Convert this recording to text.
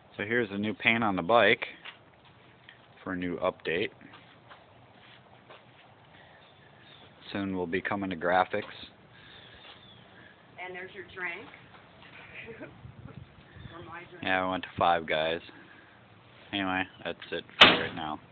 So here's a new paint on the bike for a new update. Soon we'll be coming to graphics. And there's your drink. Yeah, I went to Five Guys. Anyway, that's it for right now.